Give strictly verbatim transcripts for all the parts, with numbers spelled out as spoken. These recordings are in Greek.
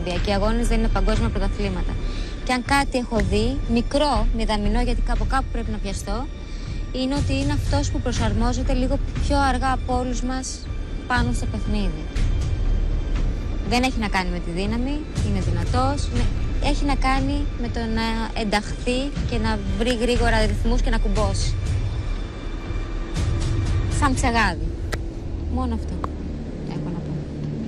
Οι αγώνες δεν είναι παγκόσμια πρωταθλήματα. Και αν κάτι έχω δει, μικρό, μηδαμινό, γιατί κάπου κάπου πρέπει να πιαστώ, είναι ότι είναι αυτός που προσαρμόζεται λίγο πιο αργά από όλους μας πάνω στο παιχνίδι. Δεν έχει να κάνει με τη δύναμη, είναι δυνατός. Έχει να κάνει με το να ενταχθεί και να βρει γρήγορα ρυθμούς και να κουμπώσει. Σαν ψεγάδι. Μόνο αυτό έχω να πω.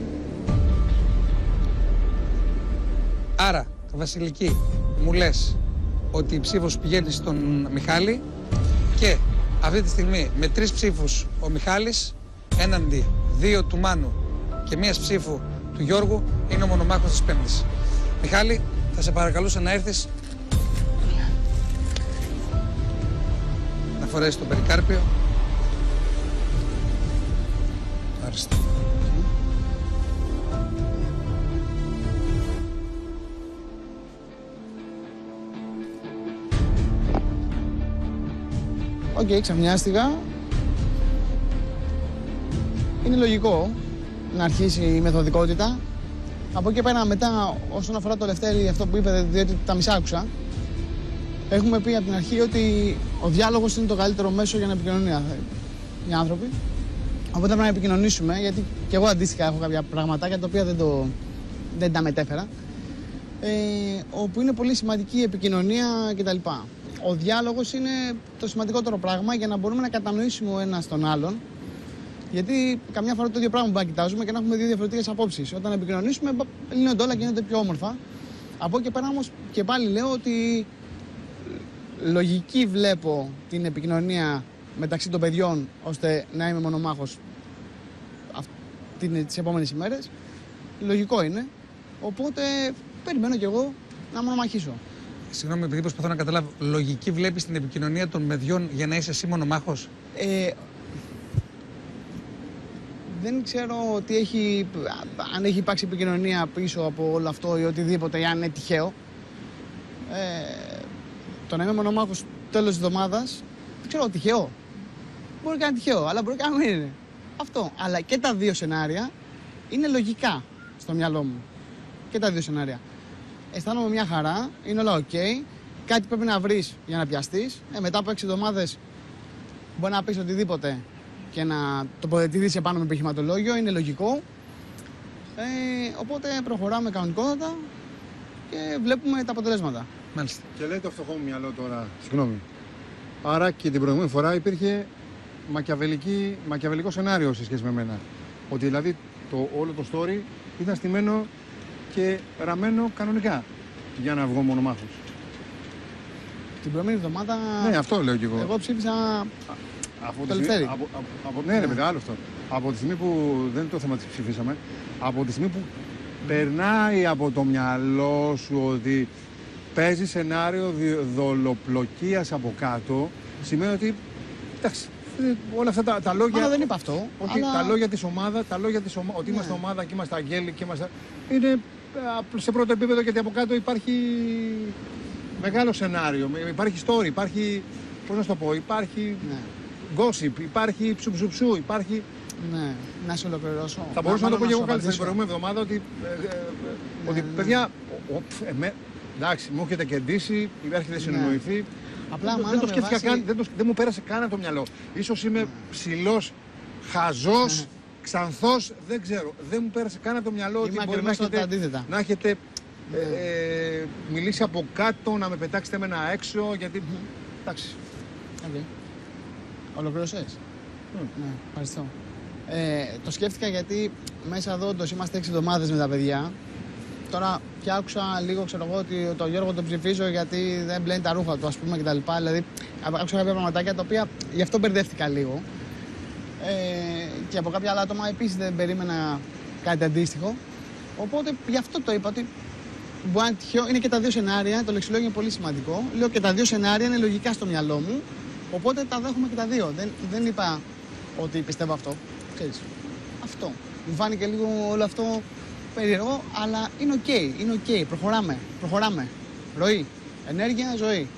Άρα, Βασιλική, μου λες ότι η ψήφος πηγαίνει στον Μιχάλη και αυτή τη στιγμή με τρεις ψήφους ο Μιχάλης έναντι δύο του Μάνου και μίας ψήφου του Γιώργου είναι ο μονομάχος της Πέμπτης. Μιχάλη, θα σε παρακαλούσα να έρθεις να φορέσεις το περικάρπιο. Άριστα. Οκ, okay, ξαφνιάστηκα. Είναι λογικό να αρχίσει η μεθοδικότητα. Από εκεί πέρα μετά, όσον αφορά το Λευτέρη, αυτό που είπε, διότι τα μισά άκουσα, έχουμε πει από την αρχή ότι ο διάλογος είναι το καλύτερο μέσο για να επικοινωνούν οι άνθρωποι. Οπότε πρέπει να επικοινωνήσουμε, γιατί και εγώ αντίστοιχα έχω κάποια πραγματάκια τα οποία δεν, το, δεν τα μετέφερα. Ε, όπου είναι πολύ σημαντική η επικοινωνία κτλ. Ο διάλογος είναι το σημαντικότερο πράγμα για να μπορούμε να κατανοήσουμε ο ένας τον άλλον. Γιατί καμιά φορά το ίδιο πράγμα που να κοιτάζουμε και να έχουμε δύο διαφορετικές απόψεις. Όταν επικοινωνήσουμε, λύνονται όλα και γίνονται πιο όμορφα. Από εκεί πέρα όμως και πάλι λέω ότι λογική βλέπω την επικοινωνία μεταξύ των παιδιών ώστε να είμαι μονομάχος τις επόμενες ημέρες. Λογικό είναι. Οπότε περιμένω κι εγώ να μονομαχήσω. Συγγνώμη, επειδή προσπαθώ να καταλάβω, λογική βλέπεις την επικοινωνία των παιδιών για να είσαι εσύ μονομάχος? Ε, δεν ξέρω ότι έχει, αν έχει υπάρξει επικοινωνία πίσω από όλο αυτό ή οτιδήποτε, ή αν είναι τυχαίο. Ε, το να είμαι μονομάχος τέλος της εβδομάδας, δεν ξέρω, τυχαίο. Μπορεί και να είναι τυχαίο, αλλά μπορεί και να μην είναι. Αυτό. Αλλά και τα δύο σενάρια είναι λογικά στο μυαλό μου. Και τα δύο σενάρια. Αισθάνομαι μια χαρά, είναι όλα οκ. Okay. Κάτι πρέπει να βρεις για να πιαστείς. Ε, μετά από έξι εβδομάδες μπορεί να πεις οτιδήποτε και να τοποθετηθείς επάνω με επιχειρηματολόγιο, είναι λογικό. Ε, οπότε προχωράμε κανονικότατα και βλέπουμε τα αποτελέσματα. Μάλιστα. Και λέει το φτωχό μου μυαλό τώρα, συγγνώμη. Άρα και την προηγούμενη φορά υπήρχε μακιαβελικό σενάριο σε σχέση με μένα. Ότι δηλαδή το, όλο το story ήταν στημένο και ραμμένο κανονικά για να βγω μονομάχος. Την προηγούμενη εβδομάδα. Ναι, αυτό λέω κι εγώ. Εγώ ψήφισα. Από το Λευτέρη. Από, από, από, ναι, ρε παιδί, άλλο αυτό. Από τη στιγμή που δεν είναι το θέμα της ψηφίσαμε, από τη στιγμή που περνάει από το μυαλό σου ότι παίζει σενάριο δολοπλοκίας από κάτω, σημαίνει ότι. Εντάξει, όλα αυτά τα, τα λόγια. Αλλά δεν είπα αυτό. Όχι, αλλά... τα λόγια της ομάδας, τα λόγια της ομάδας, ότι ναι. Είμαστε ομάδα και είμαστε αγγέλοι και είμαστε. Είναι σε πρώτο επίπεδο, γιατί από κάτω υπάρχει μεγάλο σενάριο. Υπάρχει story, υπάρχει. Πώς να σου το πω, υπάρχει. Ναι. Gossip, υπάρχει ψουψουψου, υπάρχει. Ναι, να σε ολοκληρώσω. Θα μπορούσα να, να το πω και εγώ καλύτερα την προηγούμενη εβδομάδα ότι. Ε, ε, ναι, ότι ναι. παιδιά. Ο, ε, με, εντάξει, μου έχετε κεντήσει, έχετε συνεννοηθεί. Ναι. Απλά δεν, δεν το σκέφτηκα βάση... καν, δεν, το, δεν μου πέρασε καν από το μυαλό. Ίσως είμαι ναι. ψηλός, χαζός, ναι. ξανθός, δεν ξέρω. Δεν μου πέρασε καν από το μυαλό ότι μπορεί να έχετε, να έχετε ναι. ε, ε, μιλήσει από κάτω, να με πετάξετε με ένα έξω, γιατί. Mm. Εντάξει. Okay. Ολοκληρώσες. Mm. Ναι, ευχαριστώ. Ε, το σκέφτηκα γιατί μέσα εδώ όντως είμαστε έξι εβδομάδες με τα παιδιά. Τώρα πια άκουσα λίγο, ξέρω εγώ, ότι το Γιώργο τον ψηφίζω γιατί δεν μπλένει τα ρούχα του, ας πούμε, κτλ. Δηλαδή, άκουσα κάποια πραγματάκια τα οποία γι' αυτό μπερδεύτηκα λίγο. Ε, και από κάποια άλλα άτομα επίσης δεν περίμενα κάτι αντίστοιχο. Οπότε γι' αυτό το είπα ότι μπορεί να είναι τυχαίο. Είναι και τα δύο σενάρια, το λεξιλόγιο είναι πολύ σημαντικό. Λέω και τα δύο σενάρια είναι λογικά στο μυαλό μου. Οπότε τα δέχομαι και τα δύο. Δεν, δεν είπα ότι πιστεύω αυτό. Ξέρεις. Αυτό. Μου φάνηκε λίγο όλο αυτό περίεργο, αλλά είναι οκ. Okay, είναι οκ. Okay. Προχωράμε. Προχωράμε. Ροή. Ενέργεια, ζωή.